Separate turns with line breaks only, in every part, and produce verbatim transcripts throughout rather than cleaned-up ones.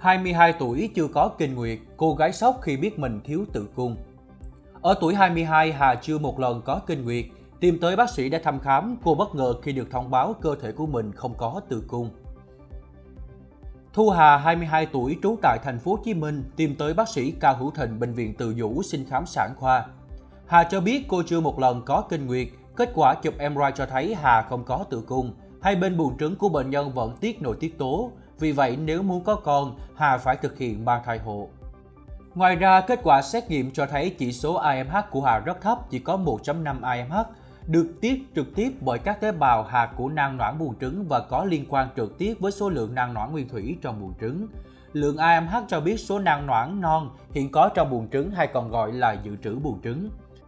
hai mươi hai tuổi chưa có kinh nguyệt, cô gái sốc khi biết mình thiếu tử cung. Ở tuổi hai mươi hai, Hà chưa một lần có kinh nguyệt. Tìm tới bác sĩ để thăm khám, cô bất ngờ khi được thông báo cơ thể của mình không có tử cung. Thu Hà, hai mươi hai tuổi, trú tại thành phố Hồ Chí Minh, tìm tới bác sĩ Cao Hữu Thịnh, bệnh viện Từ Dũ xin khám sản khoa. Hà cho biết cô chưa một lần có kinh nguyệt. Kết quả chụp em rờ i cho thấy Hà không có tử cung. Hai bên buồng trứng của bệnh nhân vẫn tiết nội tiết tố. Vì vậy, nếu muốn có con, Hà phải thực hiện mang thai hộ. Ngoài ra, kết quả xét nghiệm cho thấy chỉ số i em hát của Hà rất thấp, chỉ có một phẩy năm i em hát, được tiết trực tiếp bởi các tế bào hạt của nang noãn buồng trứng và có liên quan trực tiếp với số lượng nang noãn nguyên thủy trong buồng trứng. Lượng i em hát cho biết số nang noãn non hiện có trong buồng trứng hay còn gọi là dự trữ buồng trứng.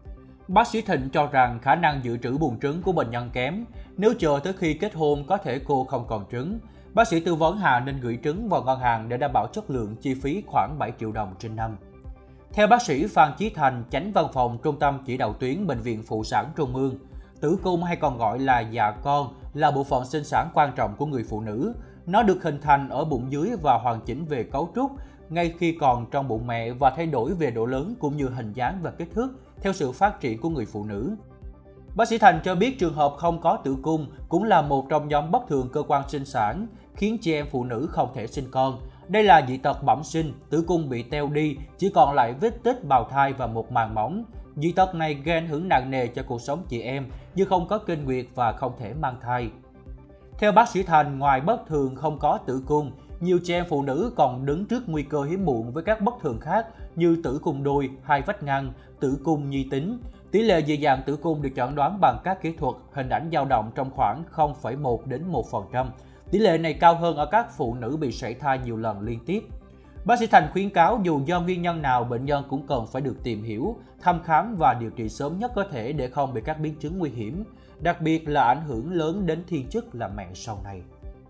Bác sĩ Thịnh cho rằng khả năng dự trữ buồng trứng của bệnh nhân kém. Nếu chờ tới khi kết hôn, có thể cô không còn trứng. Bác sĩ tư vấn Hà nên gửi trứng vào ngân hàng để đảm bảo chất lượng, chi phí khoảng bảy triệu đồng trên năm. Theo bác sĩ Phan Chí Thành, chánh văn phòng Trung tâm Chỉ đạo tuyến Bệnh viện Phụ sản Trung ương, tử cung hay còn gọi là dạ con là bộ phận sinh sản quan trọng của người phụ nữ. Nó được hình thành ở bụng dưới và hoàn chỉnh về cấu trúc ngay khi còn trong bụng mẹ và thay đổi về độ lớn cũng như hình dáng và kích thước theo sự phát triển của người phụ nữ. Bác sĩ Thành cho biết trường hợp không có tử cung cũng là một trong nhóm bất thường cơ quan sinh sản, khiến chị em phụ nữ không thể sinh con. Đây là dị tật bẩm sinh, tử cung bị teo đi, chỉ còn lại vết tích bào thai và một màng mỏng. Dị tật này gây ảnh hưởng nặng nề cho cuộc sống chị em, như không có kinh nguyệt và không thể mang thai. Theo bác sĩ Thành, ngoài bất thường không có tử cung, nhiều chị em phụ nữ còn đứng trước nguy cơ hiếm muộn với các bất thường khác như tử cung đôi, hai vách ngăn, tử cung nhi tính. Tỷ lệ dị dạng tử cung được chẩn đoán bằng các kỹ thuật, hình ảnh dao động trong khoảng không phẩy một đến một phần trăm. Tỷ lệ này cao hơn ở các phụ nữ bị sảy thai nhiều lần liên tiếp. Bác sĩ Thành khuyến cáo dù do nguyên nhân nào, bệnh nhân cũng cần phải được tìm hiểu, thăm khám và điều trị sớm nhất có thể để không bị các biến chứng nguy hiểm, đặc biệt là ảnh hưởng lớn đến thiên chức làm mẹ sau này.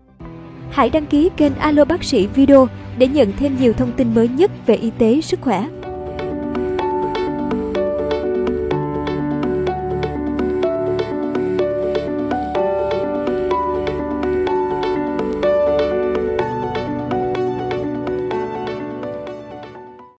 Hãy đăng ký kênh Alo Bác sĩ Video để nhận thêm nhiều thông tin mới nhất về y tế, sức khỏe.